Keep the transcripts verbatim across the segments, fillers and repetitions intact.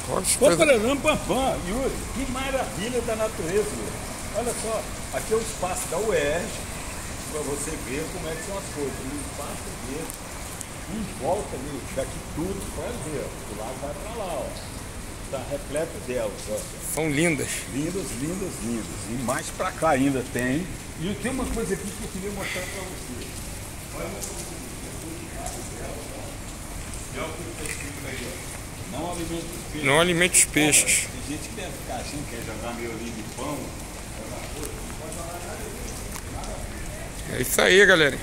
Pampararã, pampam, Yuri, que maravilha da natureza, Yuri. Olha só, aqui é o espaço da U E R J, para você ver como é que são as coisas. Um espaço dele, em volta ali, daqui tudo, pode ver, ó, do lado vai para lá, ó. Está repleto delas, ó. São lindas. Lindas, lindas, lindas. E mais para cá ainda tem. E tem uma coisa aqui que eu queria mostrar para você. Olha o que está escrito aí, ó. Não alimente os peixes. Não alimente os peixes. Tem gente que deve ficar achando que quer jogar miolinho de pão. É isso aí, galera.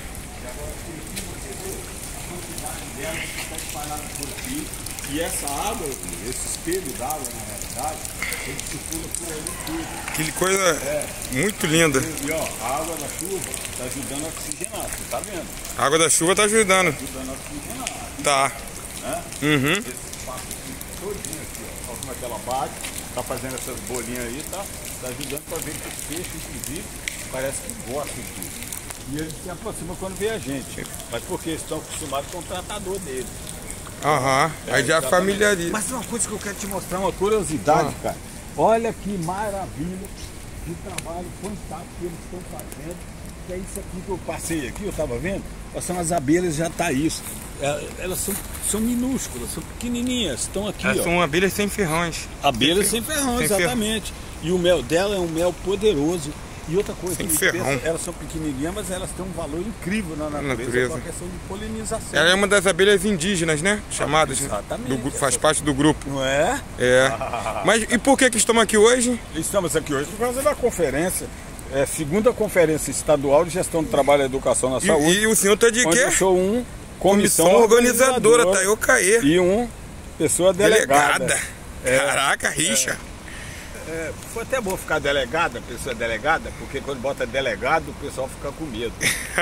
E essa água, esse espelho d'água, na realidade, ele circula por aí tudo. Que coisa é. muito linda. E ó, a água da chuva está ajudando a oxigenar, você tá vendo? A água da chuva está ajudando. Ajudando a oxigenar. Tá. Né? Uhum. Esse espaço aqui, todinho aqui, ó. Olha como é que ela bate, tá fazendo essas bolinhas aí, tá? Tá ajudando para ver que os peixes, inclusive, parece que gostam disso. E eles se aproximam quando vê a gente. Mas porque eles estão acostumados com o tratador deles. Aham, uhum. Aí já familiariza. Mas uma coisa que eu quero te mostrar, uma curiosidade, ah. cara. Olha que maravilha de trabalho fantástico que eles estão fazendo. Que é isso aqui que eu passei aqui, eu estava vendo. São as abelhas jataís. Elas são, são minúsculas, são pequenininhas, estão aqui. Elas ó. são abelhas sem ferrões. Abelhas sem, sem ferrão, sem exatamente. Ferrão. E o mel dela é um mel poderoso. E outra coisa, sem ferrão. Pensa, elas são pequenininhas, mas elas têm um valor incrível na natureza, natureza. Com a questão de polinização. Ela é uma das abelhas indígenas, né? Chamadas. Exatamente. Do, faz parte do grupo. Não é? É. Mas e por que que estamos aqui hoje? Estamos aqui hoje por causa da conferência. É, segunda conferência estadual de gestão do trabalho e educação na saúde. E, e o senhor está de quê? Eu sou um comissão, comissão organizadora, tá? Eu caí. E um pessoa delegada. delegada. É, Caraca, rixa. É. É, foi até bom ficar delegada, pessoa delegada, porque quando bota delegado o pessoal fica com medo.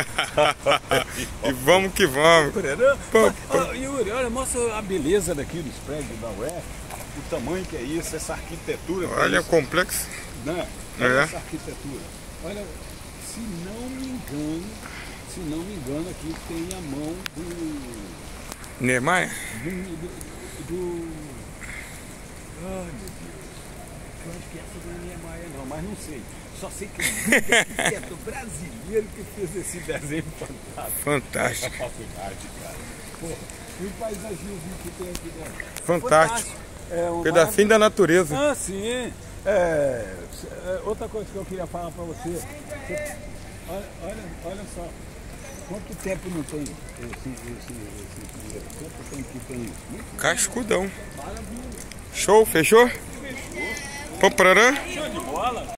E vamos que vamos. Pô, pô. Yuri, olha, mostra a beleza daqui dos prédios da U E R J, o tamanho que é isso, essa arquitetura. Olha o complexo. Né? Olha é. essa arquitetura. Olha, se não me engano, se não me engano, aqui tem a mão do... Niemeyer? Do... do, do... Ai, meu Deus. Eu acho que essa não é Niemeyer não, mas não sei. Só sei que é do brasileiro que fez esse desenho fantástico. Fantástico. Essa faculdade, cara. Porra, e o paisagismo que tem aqui dentro. Fantástico. É um pedacinho da natureza. Ah, sim. É, outra coisa que eu queria falar para você. você olha, olha, olha só. Quanto tempo não tem esse, esse, esse Quanto tempo que tem isso? Cascudão. Maravilha. Show, fechou? Pampararã? Show de bola.